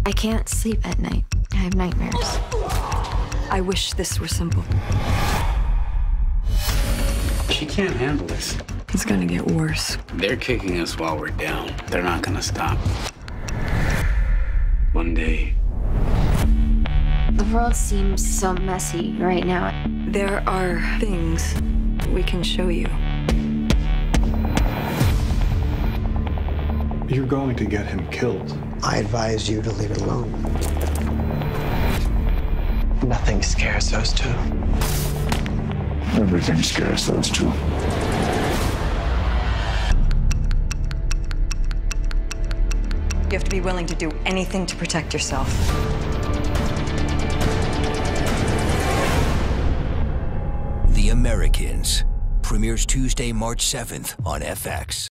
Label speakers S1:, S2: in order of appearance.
S1: I can't sleep at night. I have nightmares.
S2: I wish this were simple.
S3: She can't handle this.
S2: It's gonna get worse.
S3: They're kicking us while we're down. They're not gonna stop. One day.
S1: The world seems so messy right now.
S2: There are things we can show you.
S4: You're going to get him killed.
S5: I advise you to leave it alone. Nothing scares those two.
S6: Everything scares those two.
S2: You have to be willing to do anything to protect yourself.
S7: The Americans premieres Tuesday, March 7th on FX.